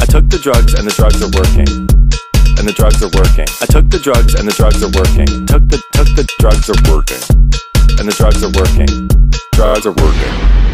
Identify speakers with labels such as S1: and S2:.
S1: took the drugs and the drugs are working. And the drugs are working. I took the drugs and the drugs are working. Took the drugs are working. And the drugs are working. Drugs are working.